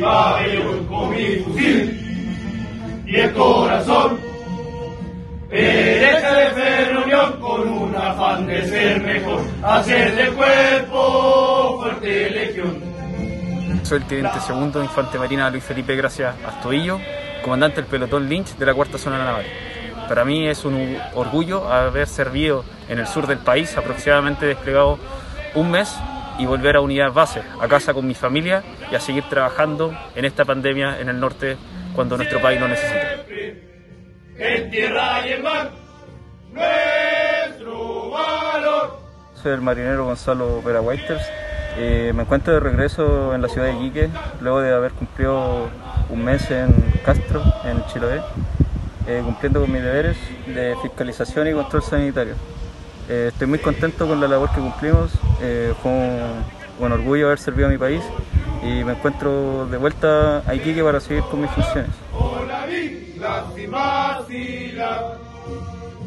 pabellón con mi fusil y el corazón perece de fe reunión con un afán de ser mejor, hacer del cuerpo fuerte legión. Soy el teniente segundo Infante Marina Luis Felipe Gracias Astudillo, comandante del pelotón Lynch de la Cuarta Zona Naval. Para mí es un orgullo haber servido en el sur del país, aproximadamente desplegado un mes, y volver a unidad base, a casa con mi familia y a seguir trabajando en esta pandemia en el norte cuando nuestro país lo necesita. En tierra y en mar, nuestro valor. Soy el marinero Gonzalo Vera Waiters. Me encuentro de regreso en la ciudad de Iquique, luego de haber cumplido un mes en Castro, en Chiloé, cumpliendo con mis deberes de fiscalización y control sanitario. Estoy muy contento con la labor que cumplimos, fue un orgullo haber servido a mi país y me encuentro de vuelta a Iquique para seguir con mis funciones.